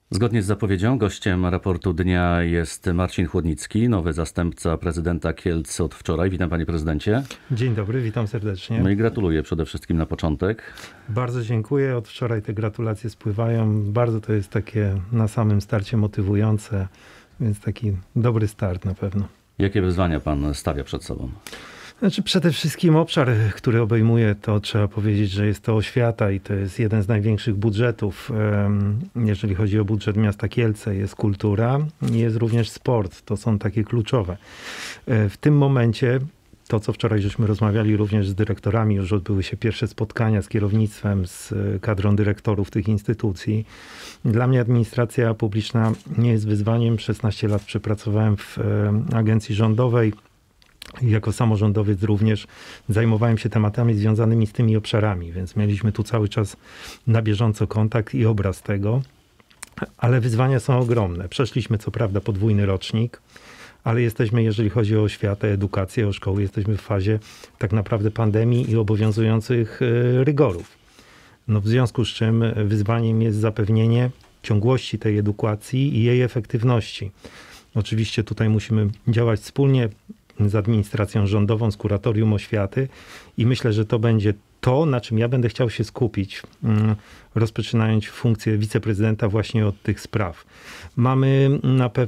Zgodnie z zapowiedzią gościem raportu dnia jest Marcin Chłodnicki, nowy zastępca prezydenta Kielc od wczoraj. Witam panie prezydencie. Dzień dobry, witam serdecznie. No i gratuluję przede wszystkim na początek. Bardzo dziękuję. Od wczoraj te gratulacje spływają. Bardzo to jest takie na samym starcie motywujące, więc taki dobry start na pewno. Jakie wyzwania pan stawia przed sobą? Znaczy przede wszystkim obszar, który obejmuje, to trzeba powiedzieć, że jest to oświata i to jest jeden z największych budżetów. Jeżeli chodzi o budżet miasta Kielce, jest kultura i jest również sport. To są takie kluczowe. W tym momencie to, co wczoraj żeśmy rozmawiali również z dyrektorami, już odbyły się pierwsze spotkania z kierownictwem, z kadrą dyrektorów tych instytucji. Dla mnie administracja publiczna nie jest wyzwaniem. 16 lat przepracowałem w agencji rządowej. Jako samorządowiec również zajmowałem się tematami związanymi z tymi obszarami, więc mieliśmy tu cały czas na bieżąco kontakt i obraz tego, ale wyzwania są ogromne. Przeszliśmy co prawda podwójny rocznik, ale jesteśmy, jeżeli chodzi o oświatę, edukację, o szkoły, jesteśmy w fazie tak naprawdę pandemii i obowiązujących rygorów. No w związku z czym wyzwaniem jest zapewnienie ciągłości tej edukacji i jej efektywności. Oczywiście tutaj musimy działać wspólnie z administracją rządową, z kuratorium oświaty i myślę, że to będzie to, na czym ja będę chciał się skupić, rozpoczynając funkcję wiceprezydenta właśnie od tych spraw. Mamy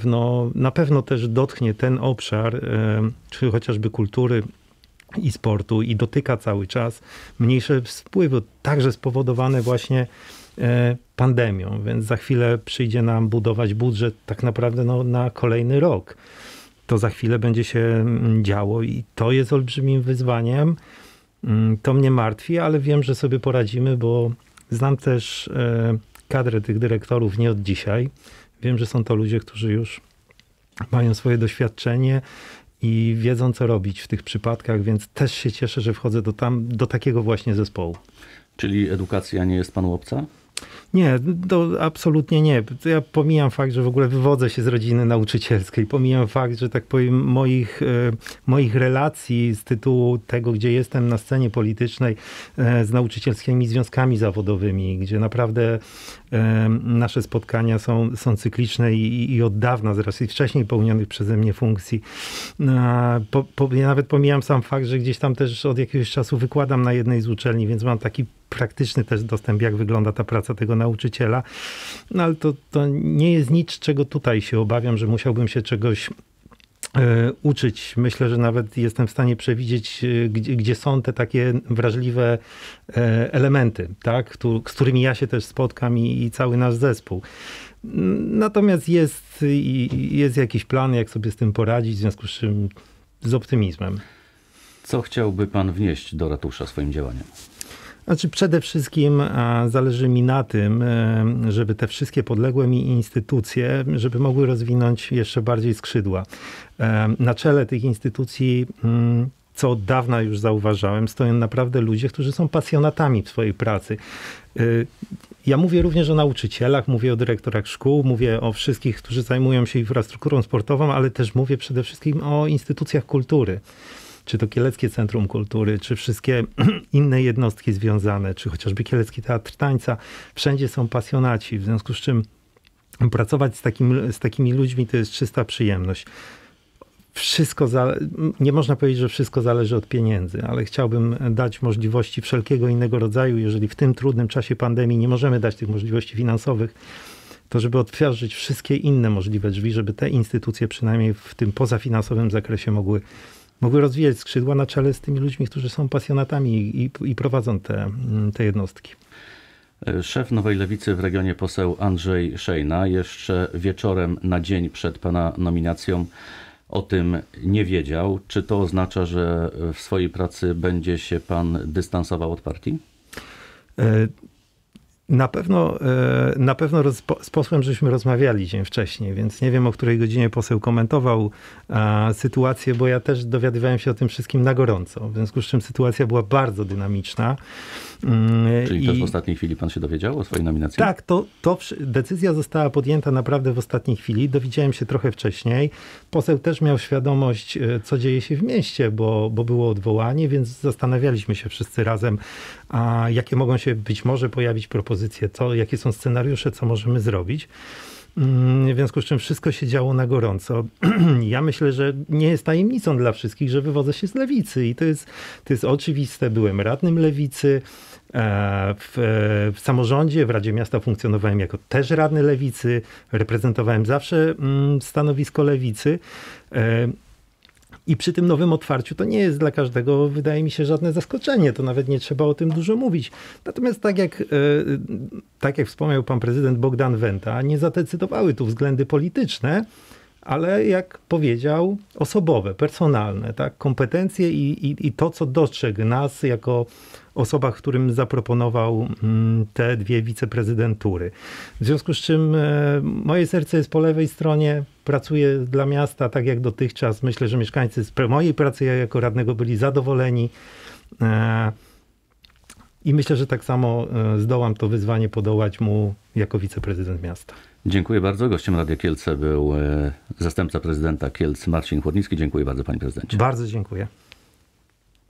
na pewno też dotknie ten obszar, czy chociażby kultury i sportu i dotyka cały czas mniejsze wpływy, także spowodowane właśnie pandemią, więc za chwilę przyjdzie nam budować budżet tak naprawdę na kolejny rok. To za chwilę będzie się działo i to jest olbrzymim wyzwaniem. To mnie martwi, ale wiem, że sobie poradzimy, bo znam też kadrę tych dyrektorów nie od dzisiaj. Wiem, że są to ludzie, którzy już mają swoje doświadczenie i wiedzą, co robić w tych przypadkach, więc też się cieszę, że wchodzę do takiego właśnie zespołu. Czyli edukacja nie jest panu obca? Nie, to absolutnie nie. Ja pomijam fakt, że w ogóle wywodzę się z rodziny nauczycielskiej. Pomijam fakt, że tak powiem, moich relacji z tytułu tego, gdzie jestem na scenie politycznej z nauczycielskimi związkami zawodowymi, gdzie naprawdę nasze spotkania są cykliczne i od dawna, z racji wcześniej pełnionych przeze mnie funkcji. Ja nawet pomijam sam fakt, że gdzieś tam też od jakiegoś czasu wykładam na jednej z uczelni, więc mam taki praktyczny też dostęp, jak wygląda ta praca tego nauczyciela. No ale to nie jest nic, czego tutaj się obawiam, że musiałbym się czegoś uczyć. Myślę, że nawet jestem w stanie przewidzieć, gdzie są te takie wrażliwe elementy, tak? Z którymi ja się też spotkam i cały nasz zespół. Natomiast jest jakiś plan, jak sobie z tym poradzić, w związku z czym z optymizmem. Co chciałby pan wnieść do ratusza swoim działaniem? Znaczy przede wszystkim zależy mi na tym, żeby te wszystkie podległe mi instytucje, żeby mogły rozwinąć jeszcze bardziej skrzydła. Na czele tych instytucji, co od dawna już zauważałem, stoją naprawdę ludzie, którzy są pasjonatami w swojej pracy. Ja mówię również o nauczycielach, mówię o dyrektorach szkół, mówię o wszystkich, którzy zajmują się infrastrukturą sportową, ale też mówię przede wszystkim o instytucjach kultury. Czy to Kieleckie Centrum Kultury, czy wszystkie inne jednostki związane, czy chociażby Kielecki Teatr Tańca. Wszędzie są pasjonaci, w związku z czym pracować z takimi ludźmi to jest czysta przyjemność. Nie można powiedzieć, że wszystko zależy od pieniędzy, ale chciałbym dać możliwości wszelkiego innego rodzaju. Jeżeli w tym trudnym czasie pandemii nie możemy dać tych możliwości finansowych, to żeby otworzyć wszystkie inne możliwe drzwi, żeby te instytucje przynajmniej w tym pozafinansowym zakresie mogły rozwijać skrzydła na czele z tymi ludźmi, którzy są pasjonatami i prowadzą te jednostki. Szef Nowej Lewicy w regionie, poseł Andrzej Szejna, jeszcze wieczorem na dzień przed pana nominacją o tym nie wiedział. Czy to oznacza, że w swojej pracy będzie się pan dystansował od partii? Na pewno z posłem żeśmy rozmawiali dzień wcześniej, więc nie wiem, o której godzinie poseł komentował sytuację, bo ja też dowiadywałem się o tym wszystkim na gorąco. W związku z czym sytuacja była bardzo dynamiczna. Czyli też w ostatniej chwili pan się dowiedział o swojej nominacji? Tak, decyzja została podjęta naprawdę w ostatniej chwili. Dowiedziałem się trochę wcześniej. Poseł też miał świadomość, co dzieje się w mieście, bo było odwołanie, więc zastanawialiśmy się wszyscy razem, jakie mogą się być może pojawić propozycje propozycje, jakie są scenariusze, co możemy zrobić. W związku z czym wszystko się działo na gorąco. Ja myślę, że nie jest tajemnicą dla wszystkich, że wywodzę się z lewicy i to jest oczywiste. Byłem radnym lewicy. W samorządzie, w Radzie Miasta funkcjonowałem jako też radny lewicy. Reprezentowałem zawsze stanowisko lewicy. I przy tym nowym otwarciu to nie jest dla każdego, wydaje mi się, żadne zaskoczenie. To nawet nie trzeba o tym dużo mówić. Natomiast tak jak wspomniał pan prezydent Bogdan Wenta, nie zadecydowały tu względy polityczne, ale jak powiedział, osobowe, personalne, tak? Kompetencje i to, co dostrzegł nas jako osobach, którym zaproponował te 2 wiceprezydentury. W związku z czym moje serce jest po lewej stronie, pracuję dla miasta tak jak dotychczas. Myślę, że mieszkańcy z mojej pracy jako radnego byli zadowoleni. I myślę, że tak samo zdołam to wyzwanie podołać mu jako wiceprezydent miasta. Dziękuję bardzo. Gościem Radia Kielce był zastępca prezydenta Kielc Marcin Chłodnicki. Dziękuję bardzo, panie prezydencie. Bardzo dziękuję.